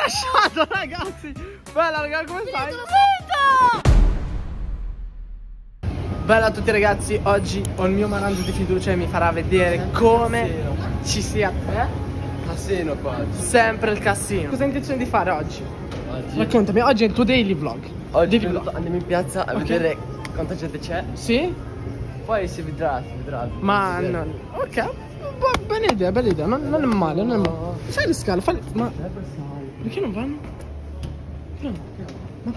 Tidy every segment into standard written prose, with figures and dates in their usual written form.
lasciato, ragazzi. Bella, raga, come stai? Bella a tutti, ragazzi. Oggi ho il mio maranzo di fiducia e mi farà vedere come ci sia Cassino qua. sempre il cassino. Cosa hai intenzione di fare oggi? Raccontami, oggi è il tuo daily vlog. Oggi andiamo in piazza a vedere quanta gente c'è. Sì? Poi si vedrà, Ma no. Ok, bella idea, non è male, non è male. Sai le scale, falli. Ma perché non vanno? No. Ma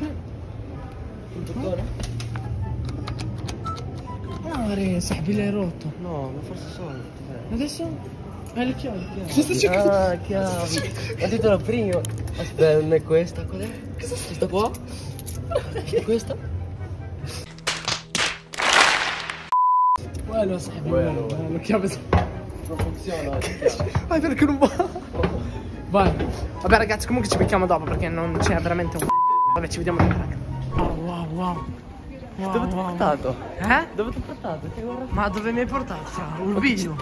no, Sabile è rotto. No, ma forse sono. Adesso? Le chiavi. Cosa sta cercando? Ah, chiavi. Ho detto la prima. Aspetta, non è questa, qual è? Questa qua? Questa? Quello sai, Quello. la chiave. Non funziona. Vai, perché non va? Vai. Vabbè, ragazzi, comunque ci becchiamo dopo perché non c'è veramente un. Vabbè, ci vediamo dopo, raga. Wow. Dove ti ho portato? Dove ti ho portato? Ma dove mi hai portato? Urbino.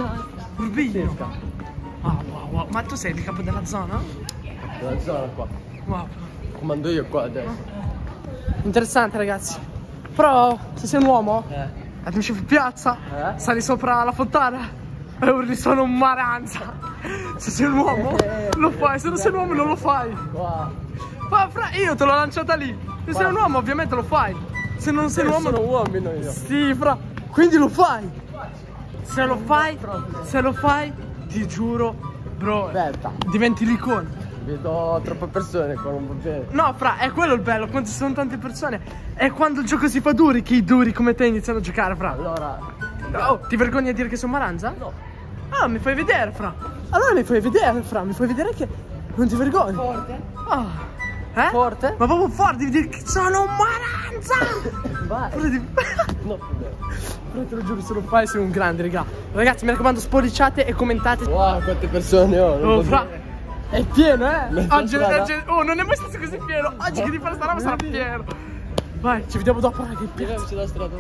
Wow. Ma tu sei il capo della zona? La zona qua. Wow. Comando io qua adesso. Interessante, ragazzi. Però, se sei un uomo, esci in piazza, sali sopra la fontana e urli sono un maranza. Se sei un uomo, lo fai. Se non sei un uomo, non lo fai. Wow. Ma io te l'ho lanciata lì. Se sei un uomo, ovviamente lo fai. Se non sei un uomo, sono uomini io. sì, fra. Quindi lo fai. Se lo fai, ti giuro, bro, Aspetta. diventi l'icona. Vedo troppe persone qua, non va bene. No, fra, è quello il bello, quando ci sono tante persone. È quando il gioco si fa duri che i duri come te iniziano a giocare, fra. Allora. Oh, ti vergogni a dire che sono maranza? No. Ah, mi fai vedere, fra. Allora mi fai vedere, fra. Mi fai vedere che non ti vergogni. Forte? Forte? Ma proprio forte, devi dire che sono un maranza. Vai. No, Però te lo giuro, se lo fai sei un grande, raga. Ragazzi, mi raccomando, spolliciate e commentate. Wow, quante persone ho. Oh, fra. È pieno, oggi strada. non è mai stato così pieno. Oggi che ti fare sta roba sarà pieno. Vai, ci vediamo dopo, raga, in piazza. Sulla strada.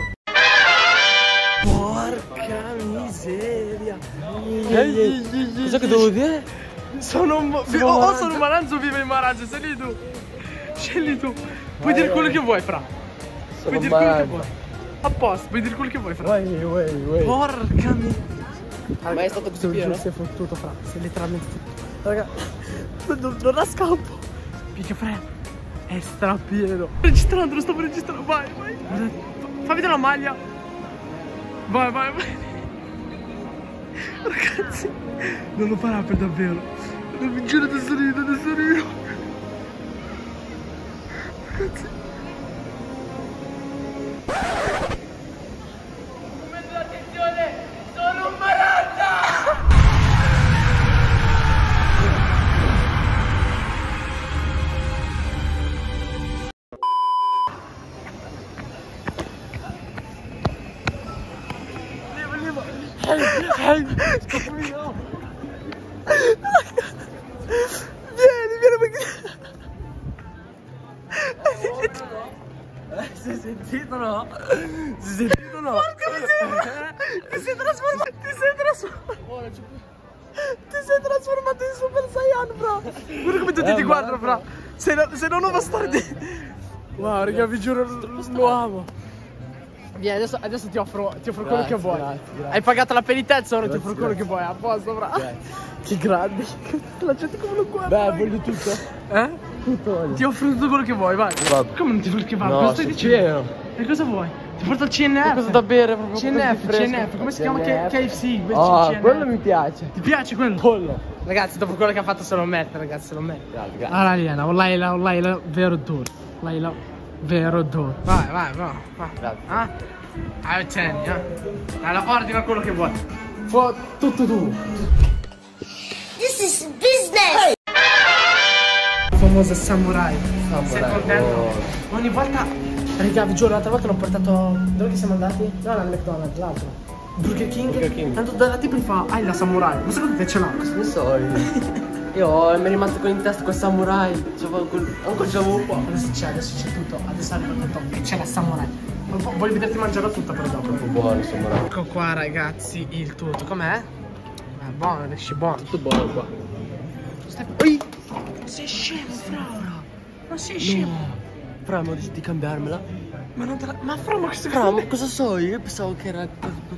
Porca miseria. Cosa che devo dire? Sono un maranzo, vive in maranza, scegli tu. Puoi dire quello che vuoi, fra. Puoi dire quello che vuoi. A posto, puoi dire quello che vuoi, fra. Vai. Porca miseria. Ma è stato così pieno? Si è fottuto, fra. Si è letteralmente fottuto. Raga, non ha scampo. Picchia, fra. È strapieno. Registrando, lo stavo registrando. Vai. Fa vedere la maglia. Vai. Ragazzi, non lo farà per davvero. Non mi giro da sorrido. Ragazzi. Momento d'attenzione, sono un maranza! Vieni perché. Si è sentito, no? Porca miseria! Ti sei trasformato in Super Saiyan, bro! Guarda come tutti ti guardano, bro! Sei una nuova storia di. Wow, raga, vi giuro, lo amo! Vieni, adesso ti offro quello che vuoi. Grazie. Hai pagato la penitenza, ora ti offro quello che vuoi, a posto, bro! Che grandi! La gente come lo guarda! Beh, voglio tutto. Tutto. Ti offro tutto quello che vuoi, vai! Vado. Come non ti vuoi che vada? No, Cosa stai dicendo? pieno. E cosa vuoi? Ti porto al CNF? Cosa da bere proprio? CNF, come si chiama? KFC? Oh, quello mi piace. Ti piace quello? Pollo. Ragazzi, dopo quello che ha fatto se lo mette, ragazzi, se lo mette. Grazie. Allora, Liana, والله vero duro. Vero duro. Vai. Grazie. Tieni, Allora, ordina quello che vuoi. Tutto tu. This is business! Il famoso samurai. Sei Samurai, contento? oh. Ogni volta, raga, vi giuro, l'altra volta l'ho portato. Dove che siamo andati? No, al McDonald's, l'altro. Burger King. Tanto dalla tipo mi fa, hai la samurai. Ma secondo te ce l'ha? Cosa ne so io? Mi è rimasto con in testa quel samurai. Ancora ce l'avevo qua. Adesso c'è tutto. Adesso arriva tutto. E c'è la samurai. Voglio vederti mangiare tutta per dopo. Troppo buono il samurai. Ecco qua, ragazzi, il tutto. Com'è? Buono, esce buono. Tutto buono qua. Ui! sei scemo, fra. Ma sei scemo. No. Fra, ma dici di cambiarmela? Ma non te la... Ma fra, ma questo Fra, ma cosa so io? Io pensavo che era...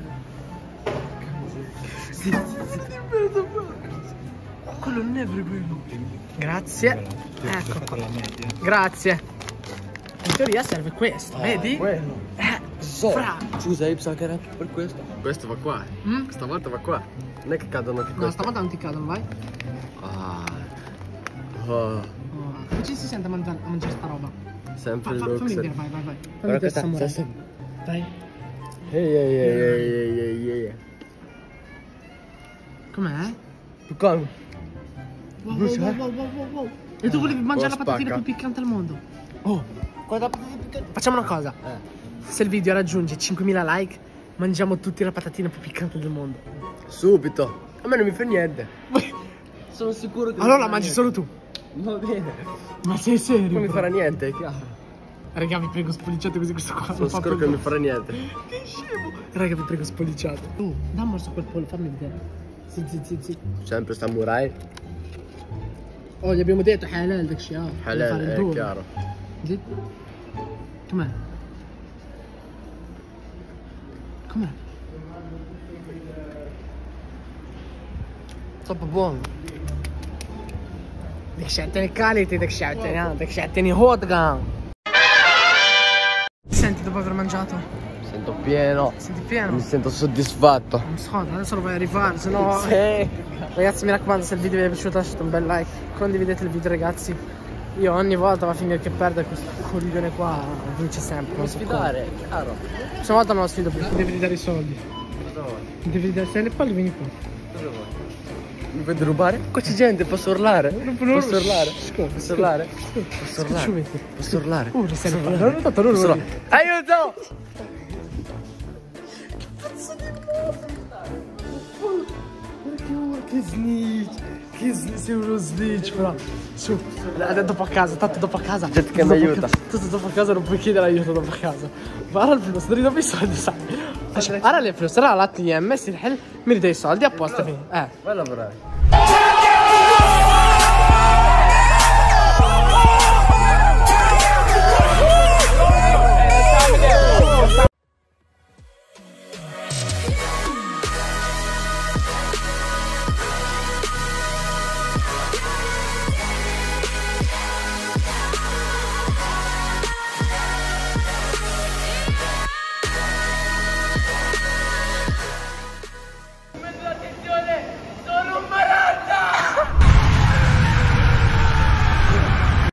Quello non è per quello. Grazie. Ecco qua. Grazie. In teoria serve questo, vedi? Quello. So. Fra. Scusa, io pensavo che era per questo. Questo va qua. Stavolta va qua. Non è che cadono anche No, questi. stavolta non ti cadono, vai. Ah. Oh. Come ci si sente a mangiare sta roba? Sempre il Fammi luxury. vedere, vai. Fammi Però vedere questa... samurai. Dai. Ehi. Com'è? Come? Wow. E tu volevi mangiare la patatina spacca. più piccante al mondo? Oh. Facciamo una cosa. Se il video raggiunge 5.000 like, mangiamo tutti la patatina più piccante del mondo. Subito. A me non mi fa niente. Sono sicuro che... Allora la mangi solo tu. Va bene. Ma sei serio? Non mi farà niente, è chiaro. Raga, vi prego spolliciate così questo qua. Sono sicuro che non mi farà niente. Che scemo. Raga, vi prego spolliciate. Dammi morso quel pollo, fammi vedere. Sì. Sempre samurai. Oh, gli abbiamo detto halal, dakshi, ah. Halal, Devi fare il è duro. chiaro. Sì. Com'è? Troppo buono. Dakshate quality, dakshate hotgun. Senti dopo aver mangiato? Sento pieno. Senti pieno? Mi sento soddisfatto. Non so, adesso lo vai a rifare, se no... Sì. Ragazzi, mi raccomando, se il video vi è piaciuto lasciate un bel like, condividete il video, ragazzi. Io ogni volta va a finire che perde questo coglione qua, vince sempre. Non sfidare, chiaro. Questa volta non lo sfido più, devi ridare i soldi. Cosa vuoi? Devi ridare, se hai le palle vieni qua. Cosa vuoi? Mi vuoi derubare? Qua c'è gente, posso urlare? Posso urlare? Posso urlare? Posso urlare? Posso urlare? Se ne parla, non tanto non urli. Aiuto! Che snitch, sei uno snitch, però. Su, dopo a casa, tanto dopo a casa. Gente che mi aiuta. Tanto dopo a casa non puoi chiedere aiuto dopo a casa. Guarda il flus, ti ridò i soldi, sai. Guarda il flus, era l'ATM, si il mi ridai i soldi apposta. Vai a lavorare.